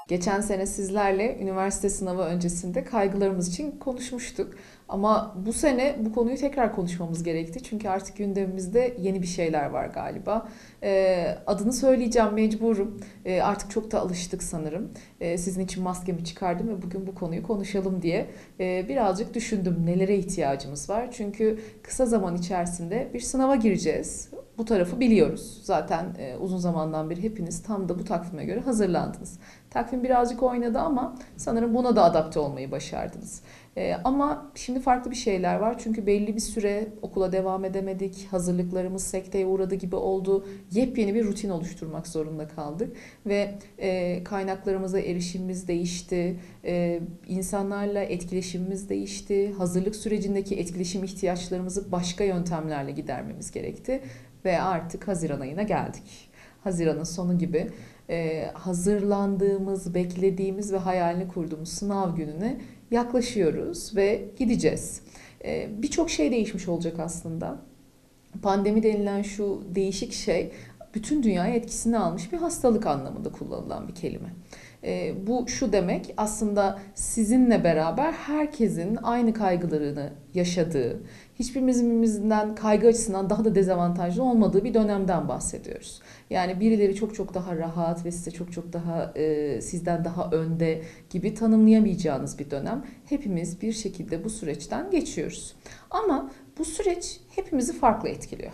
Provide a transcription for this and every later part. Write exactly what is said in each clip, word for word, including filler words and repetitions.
Geçen sene sizlerle üniversite sınavı öncesinde kaygılarımız için konuşmuştuk. Ama bu sene bu konuyu tekrar konuşmamız gerekti. Çünkü artık gündemimizde yeni bir şeyler var galiba. Ee, adını söyleyeceğim, mecburum. Ee, artık çok da alıştık sanırım. Ee, sizin için maskemi çıkardım ve bugün bu konuyu konuşalım diye ee, birazcık düşündüm nelere ihtiyacımız var. Çünkü kısa zaman içerisinde bir sınava gireceğiz. Bu tarafı biliyoruz. Zaten e, uzun zamandan beri hepiniz tam da bu takvime göre hazırlandınız. Takvim birazcık oynadı ama sanırım buna da adapte olmayı başardınız. Ee, ama şimdi farklı bir şeyler var. Çünkü belli bir süre okula devam edemedik. Hazırlıklarımız sekteye uğradı gibi oldu. Yepyeni bir rutin oluşturmak zorunda kaldık. Ve e, kaynaklarımıza erişimimiz değişti. E, insanlarla etkileşimimiz değişti. Hazırlık sürecindeki etkileşim ihtiyaçlarımızı başka yöntemlerle gidermemiz gerekti. Ve artık Haziran ayına geldik. Haziran'ın sonu gibi e, hazırlandığımız, beklediğimiz ve hayalini kurduğumuz sınav gününe yaklaşıyoruz ve gideceğiz. E, Birçok şey değişmiş olacak aslında. Pandemi denilen şu değişik şey bütün dünyaya etkisini almış bir hastalık anlamında kullanılan bir kelime. E, bu şu demek aslında sizinle beraber herkesin aynı kaygılarını yaşadığı, hiçbirimizden kaygı açısından daha da dezavantajlı olmadığı bir dönemden bahsediyoruz. Yani birileri çok çok daha rahat ve size çok çok daha e, sizden daha önde gibi tanımlayamayacağınız bir dönem. Hepimiz bir şekilde bu süreçten geçiyoruz. Ama bu süreç hepimizi farklı etkiliyor.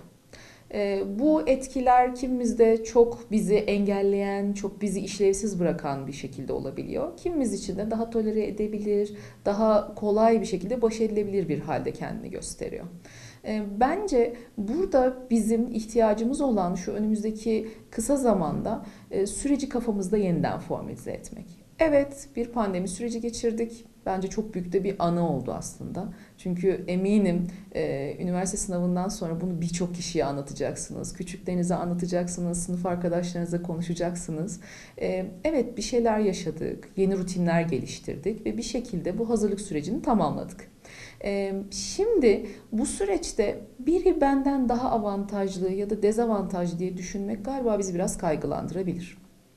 E, bu etkiler kimimizde çok bizi engelleyen, çok bizi işlevsiz bırakan bir şekilde olabiliyor. Kimimiz için de daha tolere edebilir, daha kolay bir şekilde baş edilebilir bir halde kendini gösteriyor. E, bence burada bizim ihtiyacımız olan şu önümüzdeki kısa zamanda e, süreci kafamızda yeniden formalize etmek. Evet, bir pandemi süreci geçirdik. Bence çok büyük de bir anı oldu aslında. Çünkü eminim e, üniversite sınavından sonra bunu birçok kişiye anlatacaksınız. Küçüklerinize anlatacaksınız, sınıf arkadaşlarınızla konuşacaksınız. E, evet bir şeyler yaşadık, yeni rutinler geliştirdik ve bir şekilde bu hazırlık sürecini tamamladık. E, şimdi bu süreçte biri benden daha avantajlı ya da dezavantajlı diye düşünmek galiba bizi biraz kaygılandırabilir.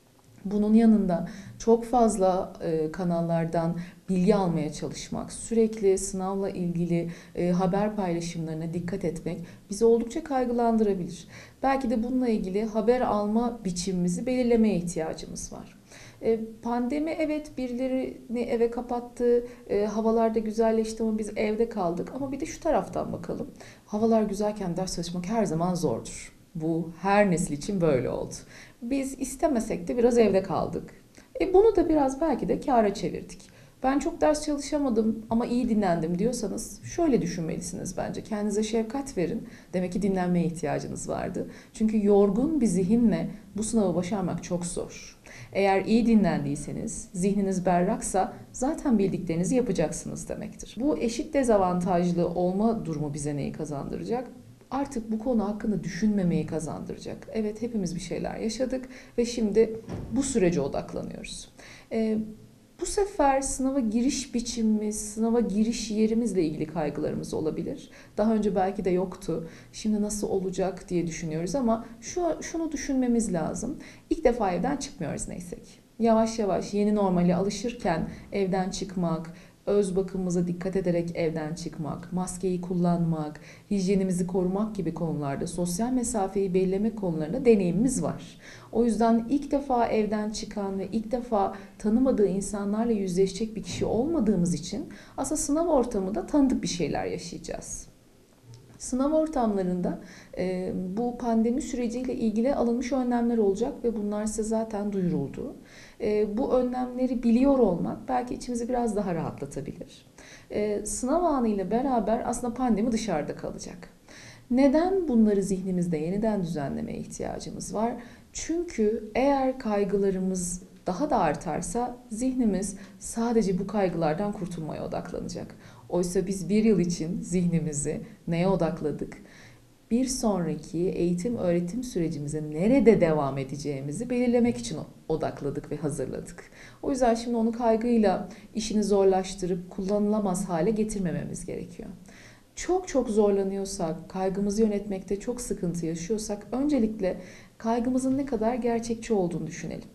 Bunun yanında çok fazla e, kanallardan bilgi almaya çalışmak, sürekli sınavla ilgili e, haber paylaşımlarına dikkat etmek bizi oldukça kaygılandırabilir. Belki de bununla ilgili haber alma biçimimizi belirlemeye ihtiyacımız var. E, Pandemi evet birilerini eve kapattı, e, havalar da güzelleşti ama biz evde kaldık. Ama bir de şu taraftan bakalım. Havalar güzelken ders çalışmak her zaman zordur. Bu her nesil için böyle oldu. Biz istemesek de biraz evde kaldık. E bunu da biraz belki de kâra çevirdik. Ben çok ders çalışamadım ama iyi dinlendim diyorsanız şöyle düşünmelisiniz bence. Kendinize şefkat verin. Demek ki dinlenmeye ihtiyacınız vardı. Çünkü yorgun bir zihinle bu sınavı başarmak çok zor. Eğer iyi dinlendiyseniz, zihniniz berraksa zaten bildiklerinizi yapacaksınız demektir. Bu eşit dezavantajlı olma durumu bize neyi kazandıracak? Artık bu konu hakkında düşünmemeyi kazandıracak. Evet hepimiz bir şeyler yaşadık ve şimdi bu sürece odaklanıyoruz. Ee, Bu sefer sınava giriş biçimimiz, sınava giriş yerimizle ilgili kaygılarımız olabilir. Daha önce belki de yoktu. Şimdi nasıl olacak diye düşünüyoruz ama şu şunu düşünmemiz lazım. İlk defa evden çıkmıyoruz neyse ki. Yavaş yavaş yeni normale alışırken evden çıkmak, öz bakımımıza dikkat ederek evden çıkmak, maskeyi kullanmak, hijyenimizi korumak gibi konularda sosyal mesafeyi belirlemek konularında deneyimimiz var. O yüzden ilk defa evden çıkan ve ilk defa tanımadığı insanlarla yüzleşecek bir kişi olmadığımız için aslında sınav ortamında tanıdık bir şeyler yaşayacağız. Sınav ortamlarında e, bu pandemi süreciyle ilgili alınmış önlemler olacak ve bunlar size zaten duyuruldu. E, bu önlemleri biliyor olmak belki içimizi biraz daha rahatlatabilir. E, sınav anıyla beraber aslında pandemi dışarıda kalacak. Neden bunları zihnimizde yeniden düzenlemeye ihtiyacımız var? Çünkü eğer kaygılarımız daha da artarsa zihnimiz sadece bu kaygılardan kurtulmaya odaklanacak. Oysa biz bir yıl için zihnimizi neye odakladık? Bir sonraki eğitim öğretim sürecimize nerede devam edeceğimizi belirlemek için odakladık ve hazırladık. O yüzden şimdi onu kaygıyla işini zorlaştırıp kullanılamaz hale getirmememiz gerekiyor. Çok çok zorlanıyorsak, kaygımızı yönetmekte çok sıkıntı yaşıyorsak öncelikle kaygımızın ne kadar gerçekçi olduğunu düşünelim.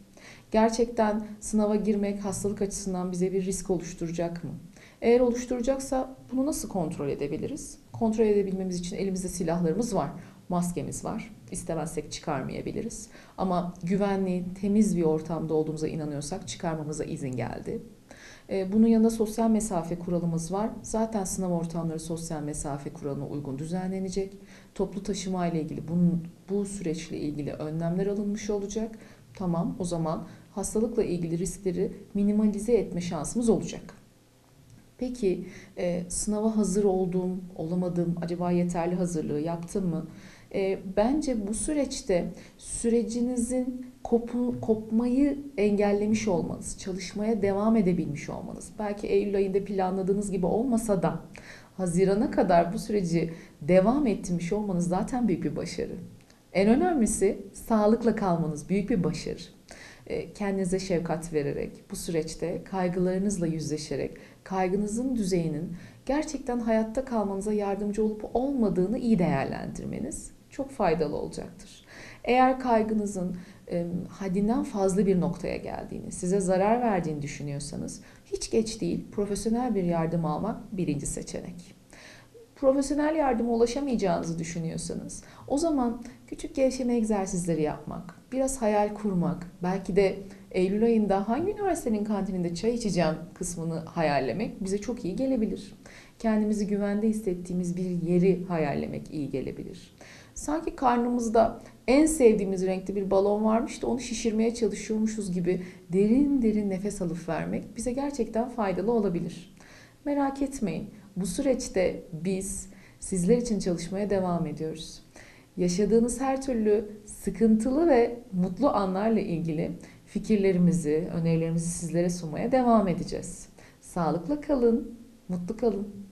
Gerçekten sınava girmek hastalık açısından bize bir risk oluşturacak mı? Eğer oluşturacaksa bunu nasıl kontrol edebiliriz? Kontrol edebilmemiz için elimizde silahlarımız var. Maskemiz var. İstemezsek çıkarmayabiliriz. Ama güvenli, temiz bir ortamda olduğumuza inanıyorsak çıkarmamıza izin geldi. E, Bunun yanında sosyal mesafe kuralımız var. Zaten sınav ortamları sosyal mesafe kuralına uygun düzenlenecek. Toplu taşıma ile ilgili bunun, bu süreçle ilgili önlemler alınmış olacak. Tamam, o zaman hastalıkla ilgili riskleri minimalize etme şansımız olacak. Peki e, sınava hazır oldum, olamadım, acaba yeterli hazırlığı yaptım mı? E, bence bu süreçte sürecinizin kopu, kopmayı engellemiş olmanız, çalışmaya devam edebilmiş olmanız, belki Eylül ayında planladığınız gibi olmasa da Haziran'a kadar bu süreci devam ettirmiş olmanız zaten büyük bir başarı. En önemlisi sağlıkla kalmanız büyük bir başarı. E, Kendinize şefkat vererek, bu süreçte kaygılarınızla yüzleşerek, kaygınızın düzeyinin gerçekten hayatta kalmanıza yardımcı olup olmadığını iyi değerlendirmeniz çok faydalı olacaktır. Eğer kaygınızın e, haddinden fazla bir noktaya geldiğini, size zarar verdiğini düşünüyorsanız hiç geç değil, profesyonel bir yardım almak birinci seçenek. Profesyonel yardıma ulaşamayacağınızı düşünüyorsanız o zaman küçük gevşeme egzersizleri yapmak, biraz hayal kurmak, belki de Eylül ayında hangi üniversitenin kantininde çay içeceğim kısmını hayallemek bize çok iyi gelebilir. Kendimizi güvende hissettiğimiz bir yeri hayallemek iyi gelebilir. Sanki karnımızda en sevdiğimiz renkte bir balon varmış da onu şişirmeye çalışıyormuşuz gibi derin derin nefes alıp vermek bize gerçekten faydalı olabilir. Merak etmeyin. Bu süreçte biz sizler için çalışmaya devam ediyoruz. Yaşadığınız her türlü sıkıntılı ve mutlu anlarla ilgili fikirlerimizi, önerilerimizi sizlere sunmaya devam edeceğiz. Sağlıkla kalın, mutlu kalın.